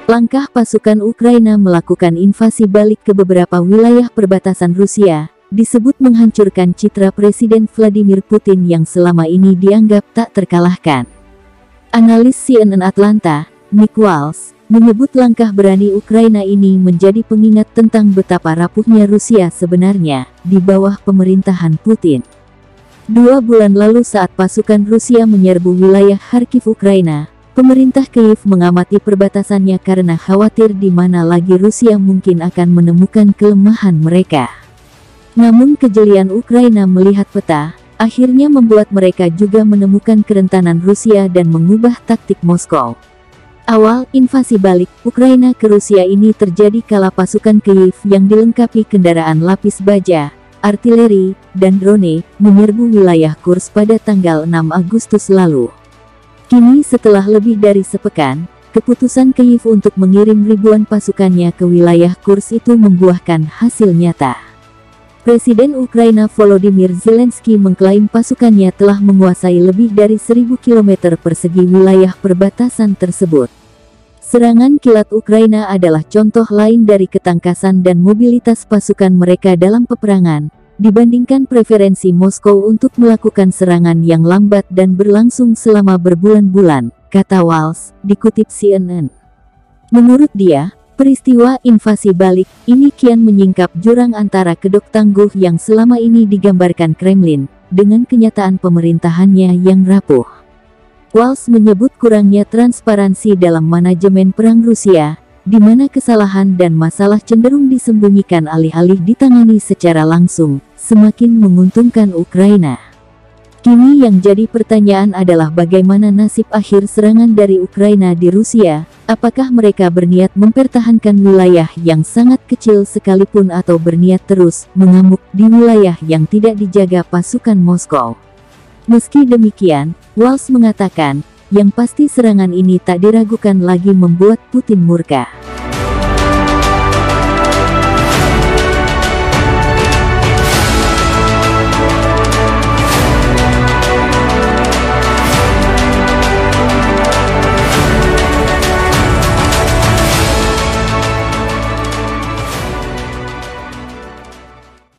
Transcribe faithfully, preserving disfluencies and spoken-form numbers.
Langkah pasukan Ukraina melakukan invasi balik ke beberapa wilayah perbatasan Rusia disebut menghancurkan citra Presiden Vladimir Putin yang selama ini dianggap tak terkalahkan. Analis C N N Atlanta, Nick Walsh, menyebut langkah berani Ukraina ini menjadi pengingat tentang betapa rapuhnya Rusia sebenarnya di bawah pemerintahan Putin. Dua bulan lalu saat pasukan Rusia menyerbu wilayah Kharkiv Ukraina, pemerintah Kiev mengamati perbatasannya karena khawatir di mana lagi Rusia mungkin akan menemukan kelemahan mereka. Namun kejelian Ukraina melihat peta, akhirnya membuat mereka juga menemukan kerentanan Rusia dan mengubah taktik Moskow. Awal invasi balik Ukraina ke Rusia ini terjadi kala pasukan Kiev yang dilengkapi kendaraan lapis baja, artileri, dan drone menyerbu wilayah Kursk pada tanggal enam Agustus lalu. Kini setelah lebih dari sepekan, keputusan Kiev untuk mengirim ribuan pasukannya ke wilayah Kursk itu membuahkan hasil nyata. Presiden Ukraina Volodymyr Zelensky mengklaim pasukannya telah menguasai lebih dari seribu kilometer persegi wilayah perbatasan tersebut. Serangan kilat Ukraina adalah contoh lain dari ketangkasan dan mobilitas pasukan mereka dalam peperangan, dibandingkan preferensi Moskow untuk melakukan serangan yang lambat dan berlangsung selama berbulan-bulan, kata Walsh, dikutip C N N. Menurut dia, peristiwa invasi balik ini kian menyingkap jurang antara kedok tangguh yang selama ini digambarkan Kremlin, dengan kenyataan pemerintahannya yang rapuh. Walsh menyebut kurangnya transparansi dalam manajemen perang Rusia, di mana kesalahan dan masalah cenderung disembunyikan alih-alih ditangani secara langsung, semakin menguntungkan Ukraina. Kini yang jadi pertanyaan adalah bagaimana nasib akhir serangan dari Ukraina di Rusia, apakah mereka berniat mempertahankan wilayah yang sangat kecil sekalipun atau berniat terus mengamuk di wilayah yang tidak dijaga pasukan Moskow. Meski demikian, Walsh mengatakan, yang pasti serangan ini tak diragukan lagi membuat Putin murka.